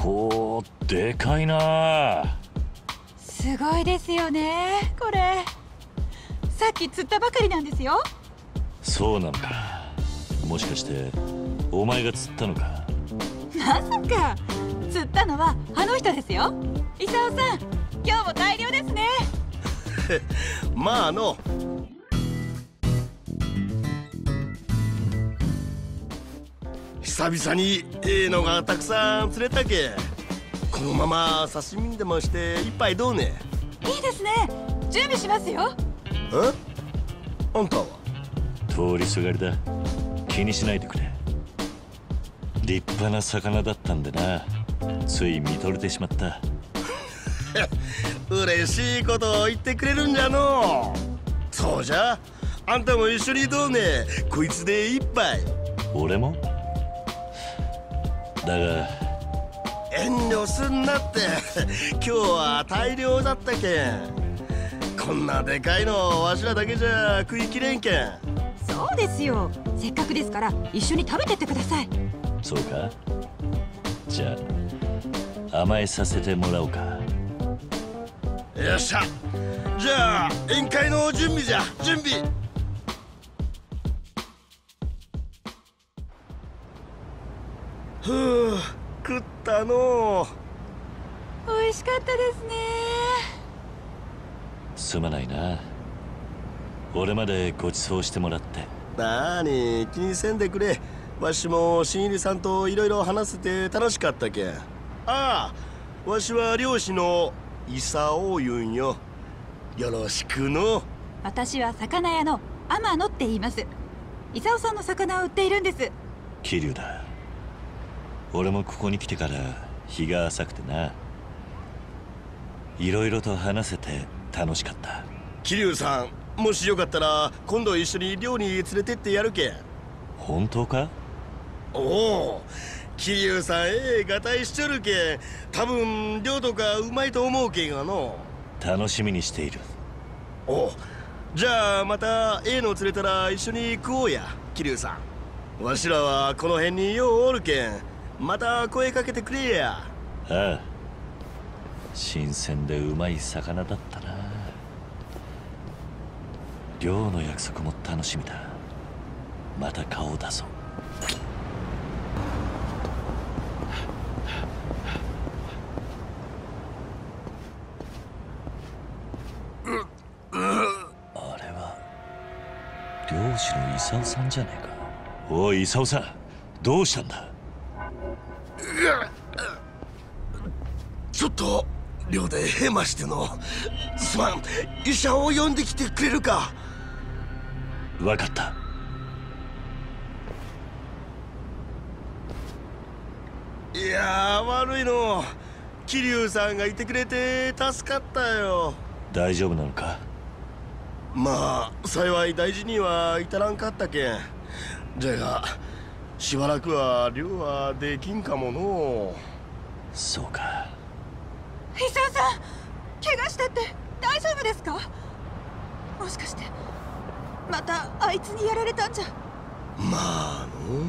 ほー、でかいな。 すごいですよねこれ。さっき釣ったばかりなんですよ。 そうなのか。もしかしてお前が釣ったのか。 まさか。釣ったのはあの人ですよ。伊沢さん、今日も大漁ですね。 まあ久々にのがたくさん釣れたけ。このまま刺身にでもして一杯どうね。 いいですね。準備しますよ。 あんたは？ 通りすがりだ。気にしないでくれ。立派な魚だったんでな。つい見とれてしまった。 嬉しいことを言ってくれるんじゃのう。そうじゃ、あんたも一緒にどうね。こいつで一杯。 俺もだが。 遠慮すんなって。今日は大漁だったけん。こんなでかいのわしらだけじゃ食いきれんけん。 そうですよ。せっかくですから一緒に食べてってください。 そうか。じゃあ甘えさせてもらおうか。 よっしゃ。じゃあ宴会の準備じゃ。準備。ふう、食ったのう。 美味しかったですね。 すまないな。俺までご馳走してもらって。 なーに、気にせんでくれ。わしも新入りさんといろいろ話せて楽しかったけん。ああ、わしは漁師の伊佐を言うんよ。よろしくの。 私は魚屋の天野って言います。伊沢さんの魚を売っているんです。 桐生だ。俺もここに来てから日が浅くてな。いろいろと話せて楽しかった。 桐生さん、もしよかったら今度一緒に漁に連れてってやるけん。 本当か？ おお、桐生さんがたいしちょるけん、多分漁とかうまいと思うけんがの。 楽しみにしている。 おう、じゃあまたの釣れたら一緒に食おうや、桐生さん。わしらはこの辺にようおるけん、また声かけてくれや。 ああ、新鮮でうまい魚だったな。漁の約束も楽しみだ。また顔を出そう。あれは漁師の功さんじゃねえか。おい功さん、どうしたんだ。 ちょっと漁でヘマしての。すまん、医者を呼んできてくれるか。 分かった。 いやー、悪いの。桐生さんがいてくれて助かったよ。 大丈夫なのか。 まあ幸い大事には至らんかったけん。じゃがしばらくは漁はできんかもの。 そうか。 伊沢さん、怪我したって大丈夫ですか？もしかしてまたあいつにやられたんじゃ。 まあ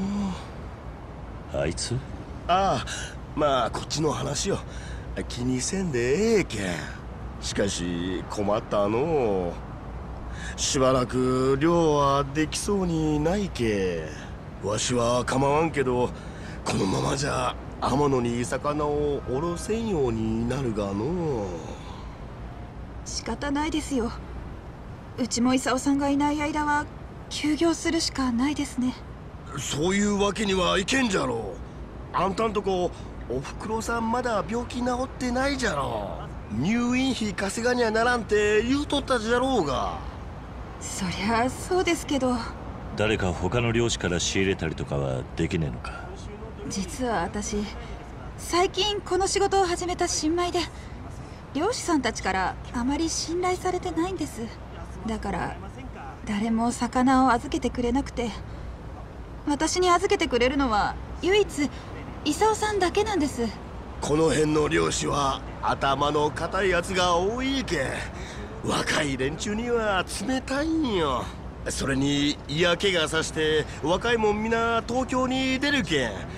の。 あいつ？ ああ、まあこっちの話よ。気にせんでええけん。しかし困ったの。しばらく漁はできそうにないけ。わしは構わんけど、このままじゃ天野に魚をおろせんようになるがの。 仕方ないですよ。うちも功さんがいない間は休業するしかないですね。 そういうわけにはいけんじゃろう。あんたんとこおふくろさんまだ病気治ってないじゃろう。入院費稼がにはならんって言うとったじゃろうが。 そりゃそうですけど。 誰か他の漁師から仕入れたりとかはできねえのか。 実は私最近この仕事を始めた新米で、漁師さんたちからあまり信頼されてないんです。だから誰も魚を預けてくれなくて、私に預けてくれるのは唯一功さんだけなんです。 この辺の漁師は頭の固いやつが多いけん、若い連中には冷たいんよ。それに嫌気がさして若いもんみな東京に出るけん、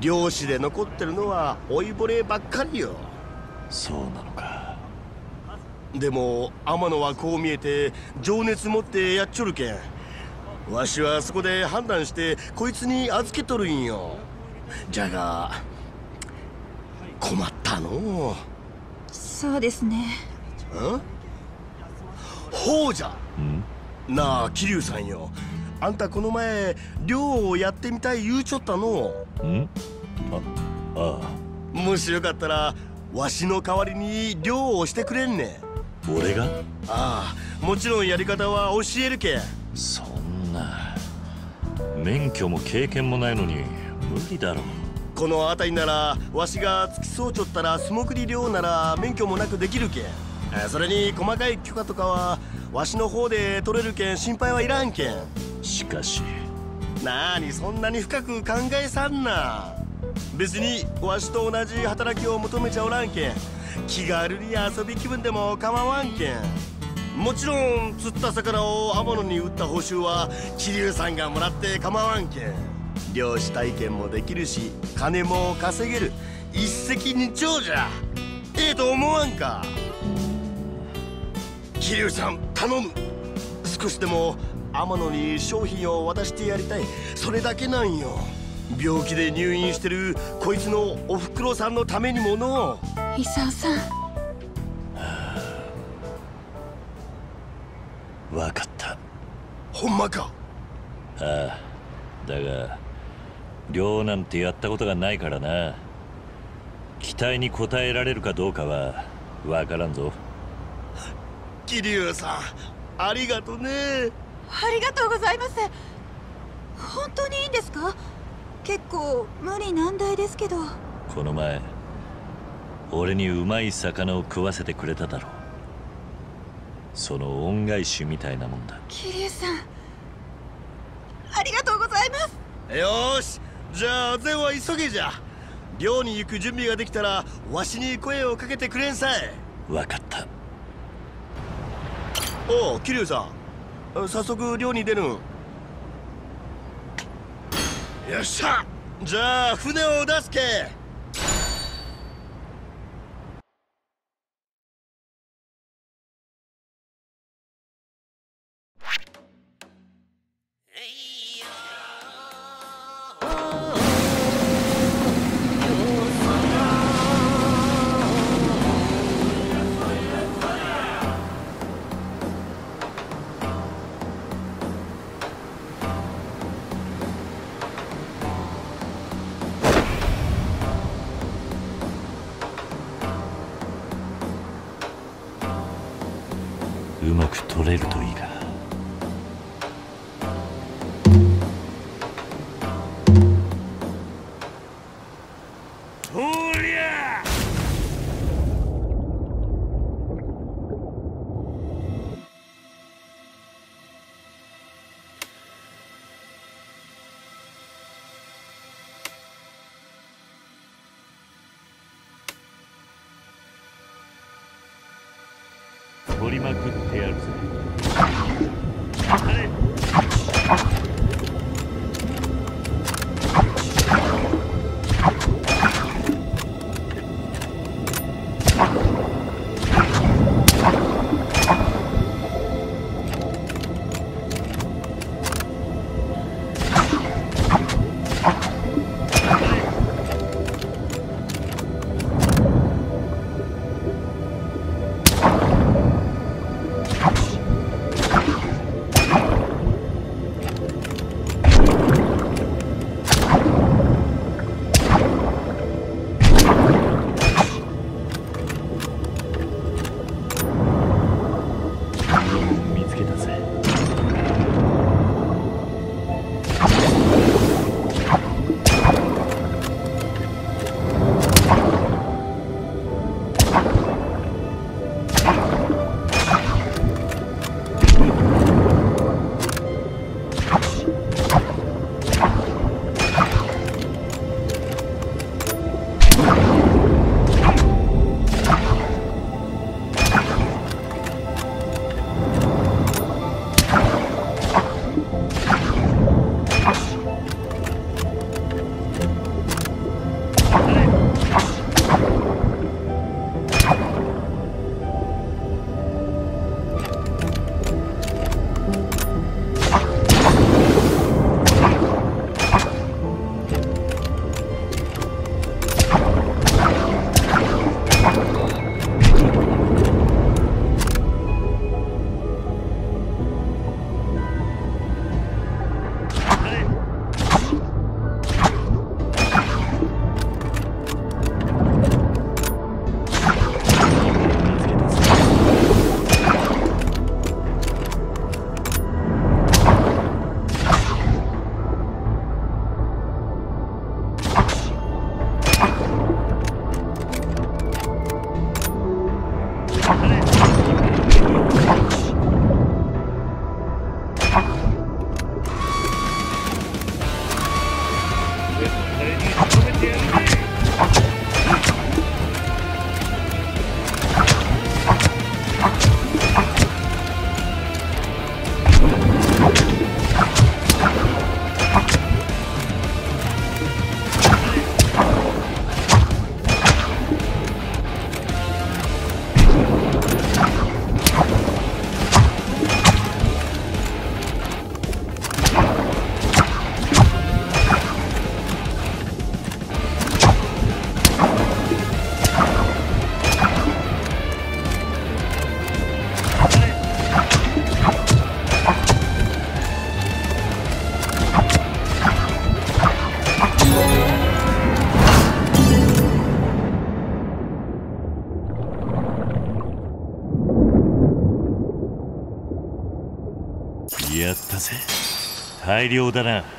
漁師で残ってるのは老いぼればっかりよ。 そうなのか。 でも天野はこう見えて情熱持ってやっちょるけん、わしはそこで判断してこいつに預けとるんよ。じゃが困ったのそうですね。 んほうじゃんなあ、桐生さんよ。あんたこの前漁をやってみたい言うちょったの。 んああもしよかったらわしの代わりに漁をしてくれんね。 俺がああ、もちろんやり方は教えるけん。 そんな免許も経験もないのに無理だろ。 この辺りならわしが付き添うちょったら素潜り漁なら免許もなくできるけん。それに細かい許可とかはわしの方で取れるけん心配はいらんけん。 しかしなあにそんなに深く考えさんな。別にわしと同じ働きを求めちゃおらんけん、気軽に遊び気分でも構わんけん。もちろん釣った魚を天野に売った報酬は桐生さんがもらって構わんけん。漁師体験もできるし金も稼げる、一石二鳥じゃ。ええと思わんか。桐生さん頼む。少しでも天野に商品を渡してやりたい、それだけなんよ。病気で入院してるこいつのおふくろさんのためにもの。 功さん。 分かった。 ほんまか。 ああ、だが漁なんてやったことがないからな。期待に応えられるかどうかは分からんぞ。 桐生さんありがとね。 ありがとうございます。本当にいいんですか？結構無理難題ですけど。 この前俺にうまい魚を食わせてくれただろ。その恩返しみたいなもんだ。 桐生さんありがとうございます。 よーし、じゃあ善は急げじゃ。漁に行く準備ができたらわしに声をかけてくれんさい。 分かった。 おう桐生さん、早速漁に出るん。よっしゃ、じゃあ船を出すけ。 うまく取れるといいが。 おりゃ取りまくってやるぜ。 ぜ。大量だな。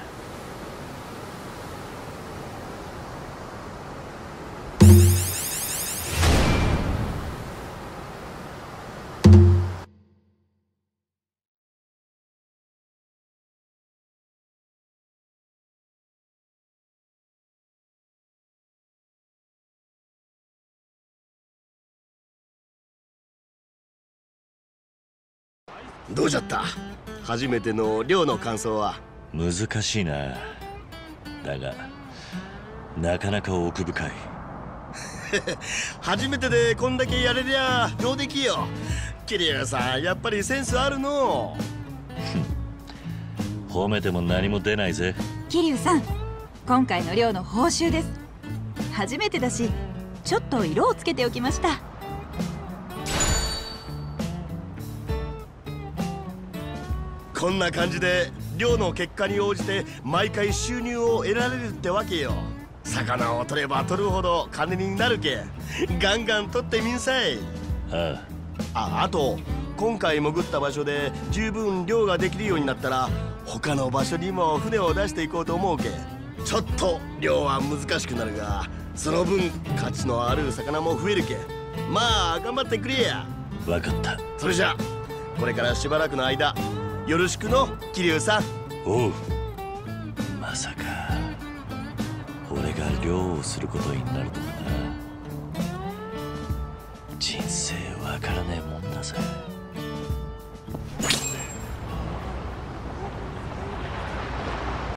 どうじゃった？初めての漁の感想は。 難しいな。だがなかなか奥深い。 初めてでこんだけやれりゃ上出来よ。桐生さんやっぱりセンスあるの。 褒めても何も出ないぜ。 桐生さん、今回の漁の報酬です。初めてだしちょっと色をつけておきました。 こんな感じで漁の結果に応じて毎回収入を得られるってわけよ。魚を取れば取るほど金になるけ。ガンガン取ってみんさい。あと今回潜った場所で十分漁ができるようになったら他の場所にも船を出していこうと思うけ。ちょっと漁は難しくなるがその分価値のある魚も増えるけ。まあ頑張ってくれや。 分かった。 それじゃこれからしばらくの間よろしくの桐生さん。 おう。まさか俺が漁をすることになるとはな。人生わからねえもんだぜ。